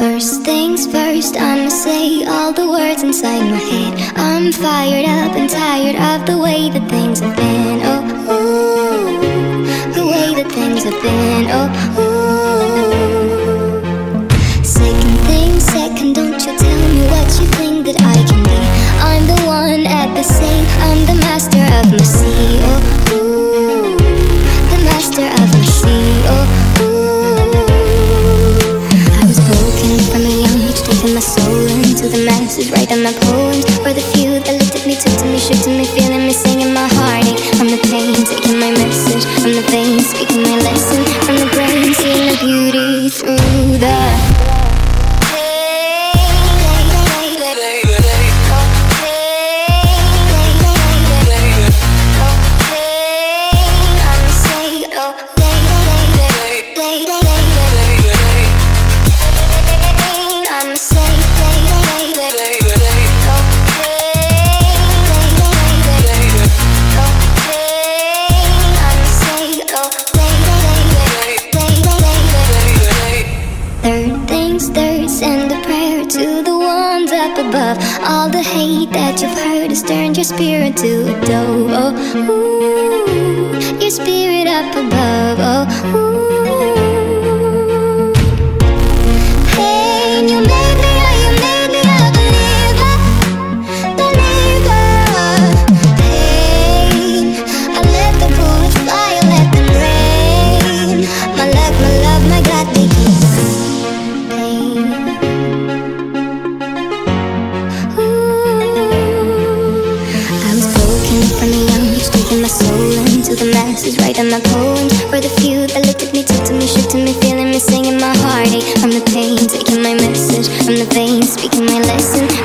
First things first, I'ma say all the words inside my head. I'm fired up and tired of the way that things have been. Oh, ooh, the way that things have been. Oh, ooh. Second thing second, don't you tell me what you think that I can be. I'm the one at the same, I'm the master of my sea. Oh, ooh, the master of my sea. Oh, my soul into the masses, writing my poems for the few that looked at me, took to me, shook to me, feeling me, singing my heartache. From the pain, taking my message from the veins, speaking my lesson from the brain, seeing the beauty through the send a prayer to the ones up above. All the hate that you've heard has turned your spirit to a dove. Oh, ooh, your spirit up above. Oh, ooh. Hey, you made me a believer, believer. Hey, I let the bullets fly, I let them rain. My love, my God, they keep my soul into the masses, writing my poems for the few that looked at me, took to me, shook to me, feeling me, singing my heartache from the pain, taking my message from the veins, speaking my lesson